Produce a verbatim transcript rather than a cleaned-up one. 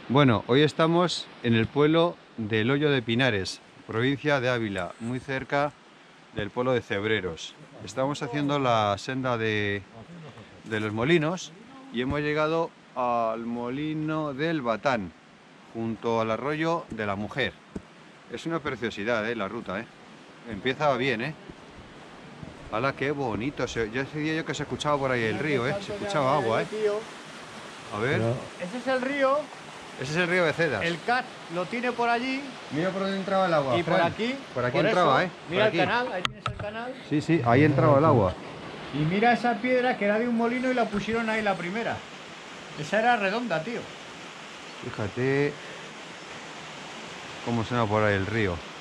Bueno, hoy estamos en el pueblo del Hoyo de Pinares, provincia de Ávila, muy cerca del pueblo de Cebreros. Estamos haciendo la senda de, de los molinos y hemos llegado al molino del Batán, junto al arroyo de la Mujer. Es una preciosidad, ¿eh? La ruta, ¿eh? Empieza bien, ¿eh? ¡Hala, qué bonito! Se, ya decía yo que se escuchaba por ahí el río, ¿eh? Se escuchaba agua, ¿eh? A ver. Pero... Ese es el río. Ese es el río Becedas. El C A T lo tiene por allí. Mira por dónde entraba el agua. Y por Fran. aquí. Por aquí por entraba, eso, ¿eh? Por Mira aquí. el canal, ahí tienes el canal. Sí, sí, ahí entraba el agua. Y mira esa piedra que era de un molino y la pusieron ahí la primera. Esa era redonda, tío. Fíjate cómo suena por ahí el río.